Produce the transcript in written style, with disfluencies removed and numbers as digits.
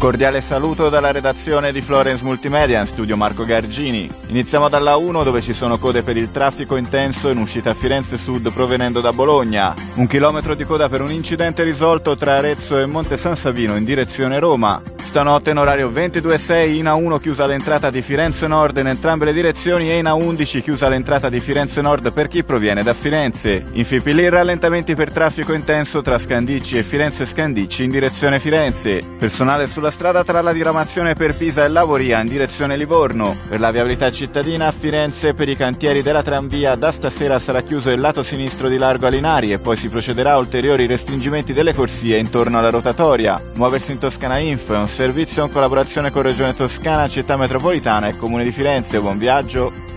cordiale saluto dalla redazione di Florence Multimedia, in studio Marco Gargini. Iniziamo dalla 1 dove ci sono code per il traffico intenso in uscita a Firenze Sud provenendo da Bologna. 1 chilometro di coda per un incidente risolto tra Arezzo e Monte San Savino in direzione Roma. Stanotte in orario 22.06 in A1 chiusa l'entrata di Firenze Nord in entrambe le direzioni e in A11 chiusa l'entrata di Firenze Nord per chi proviene da Firenze. In Fipili rallentamenti per traffico intenso tra Scandicci e Firenze Scandicci in direzione Firenze. Personale sulla strada tra la diramazione per Pisa e Lavoria in direzione Livorno. Per la viabilità cittadina a Firenze per i cantieri della tranvia da stasera sarà chiuso il lato sinistro di Largo Alinari e poi si procederà a ulteriori restringimenti delle corsie intorno alla rotatoria. Muoversi in Toscana Info è un servizio in collaborazione con Regione Toscana, Città Metropolitana e Comune di Firenze. Buon viaggio!